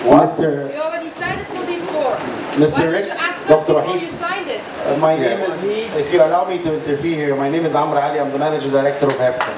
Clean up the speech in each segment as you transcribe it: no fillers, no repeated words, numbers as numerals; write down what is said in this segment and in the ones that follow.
Mr. You already signed it for these four. Mr. Why Rick, did you ask us Dr. before Wahid. you signed it? My name is, if you allow me to interfere here, my name is Amr Ali. I'm the Manager Director of HEPCA.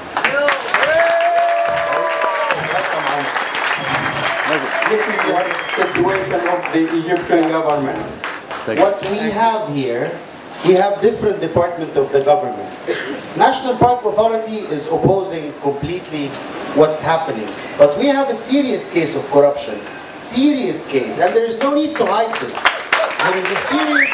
This is the situation of the Egyptian government. What we have here, we have different departments of the government. National Park Authority is opposing completely what's happening. But we have a serious case of corruption. Serious case. And there is no need to hide this. There is a serious...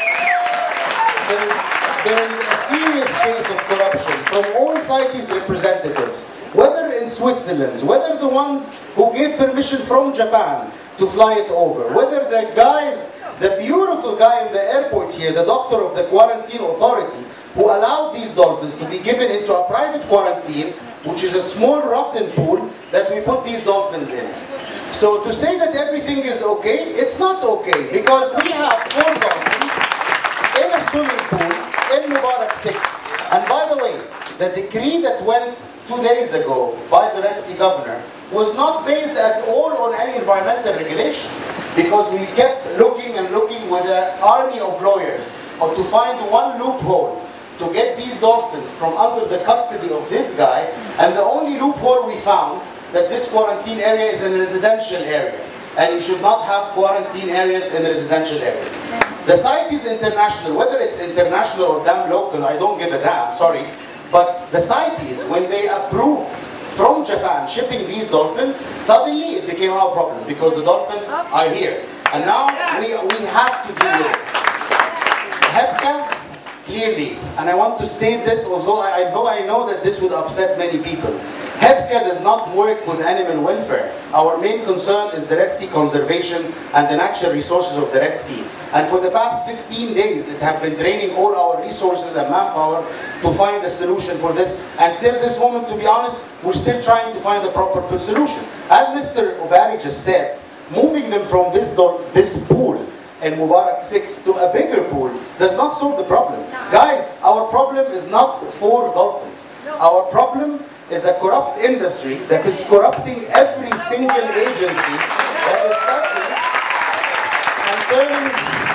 There is a serious case of corruption from all CITES representatives, whether in Switzerland, whether the ones who gave permission from Japan to fly it over, whether the guys, the beautiful guy in the airport here, the doctor of the quarantine authority, who allowed these dolphins to be given into a private quarantine, which is a small rotten pool that we put these dolphins in. So to say that everything is okay, it's not okay, because we have 4 dolphins in a swimming pool in Mubarak 6. And by the way, the decree that went 2 days ago by the Red Sea governor was not based at all on any environmental regulation, because we kept looking and looking with an army of lawyers to find one loophole to get these dolphins from under the custody of this guy, and the only loophole we found that this quarantine area is in a residential area, and you should not have quarantine areas in residential areas. The CITES International, whether it's international or damn local, I don't give a damn, sorry, but the CITES, when they approved from Japan shipping these dolphins, suddenly it became our problem because the dolphins are here. And now we have to deal with it. HEPCA, clearly, and I want to state this, although I know that this would upset many people. HEPCA does not work with animal welfare. Our main concern is the Red Sea conservation and the natural resources of the Red Sea. And for the past 15 days, it has been draining all our resources and manpower to find a solution for this. Until this moment, to be honest, we're still trying to find a proper solution. As Mr. Obari just said, moving them from this pool in Mubarak 6 to a bigger pool does not solve the problem. Guys, our problem is not 4 dolphins. Our problem is a corrupt industry that is corrupting every single agency that is touching and turning.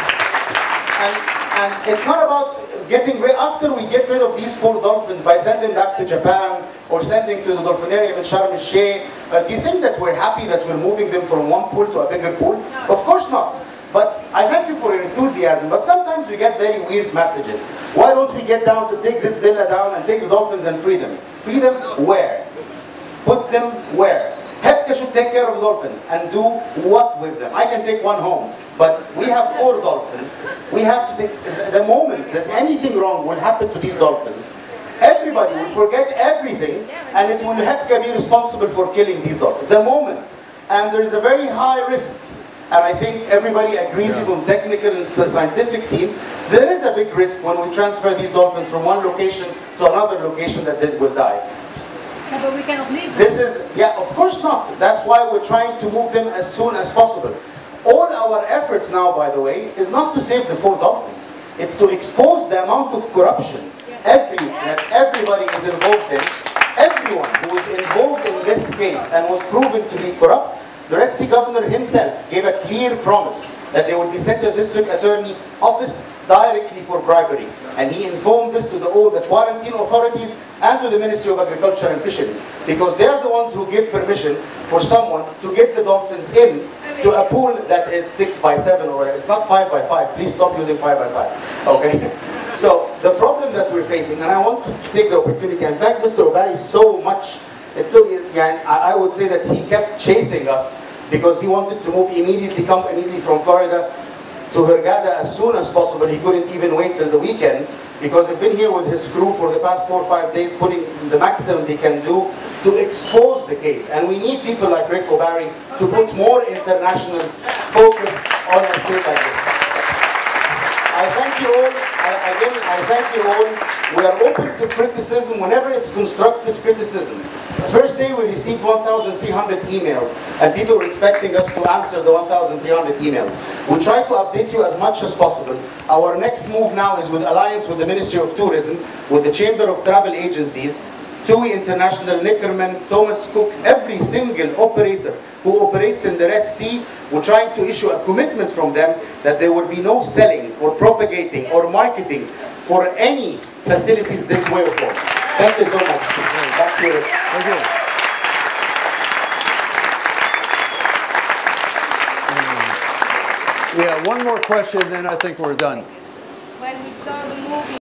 And it's not about getting rid, after we get rid of these 4 dolphins by sending back to Japan or sending to the dolphinarium in Sharm el-Sheikh, do you think that we're happy that we're moving them from one pool to a bigger pool? Of course not. But I thank you for your enthusiasm, but sometimes we get very weird messages. Why don't we get down to take this villa down and take the dolphins and free them? Free them where? Put them where? HEPCA should take care of the dolphins and do what with them? I can take one home, but we have 4 dolphins. We have to take, the moment that anything wrong will happen to these dolphins, everybody will forget everything and it will HEPCA be responsible for killing these dolphins. The moment. And there is a very high risk. And I think everybody agrees from technical and scientific teams, there is a big risk when we transfer these dolphins from one location to another location that they will die. Yeah, but we cannot leave them. This is, yeah, of course not. That's why we're trying to move them as soon as possible. All our efforts now, by the way, is not to save the 4 dolphins. It's to expose the amount of corruption that everybody is involved in. Everyone who is involved in this case and was proven to be corrupt, the Red Sea governor himself gave a clear promise that they will be sent to the district attorney office directly for bribery. And he informed this to all the quarantine authorities and to the Ministry of Agriculture and Fisheries, because they are the ones who give permission for someone to get the dolphins in to a pool that is 6 by 7 or it's not 5 by 5. Please stop using 5 by 5. Okay? So the problem that we're facing, and I want to take the opportunity and thank Mr. Obari so much. I would say that he kept chasing us because he wanted to move immediately from Florida to Hurghada as soon as possible. He couldn't even wait till the weekend because they've been here with his crew for the past 4 or 5 days, putting the maximum they can do to expose the case. And we need people like Rick Obari to put more international focus on a state like this. I thank you all. Again, I thank you all. We are open to criticism whenever it's constructive criticism. The first day we received 1,300 emails, and people were expecting us to answer the 1,300 emails. We try to update you as much as possible. Our next move now is with alliance with the Ministry of Tourism, with the Chamber of Travel Agencies, TUI International, Nickerman, Thomas Cook, every single operator who operates in the Red Sea, we're trying to issue a commitment from them that there will be no selling or propagating or marketing for any facilities this way or forth. Thank you so much. Back to you. Thank you. Yeah, one more question, then I think we're done. When we saw the movie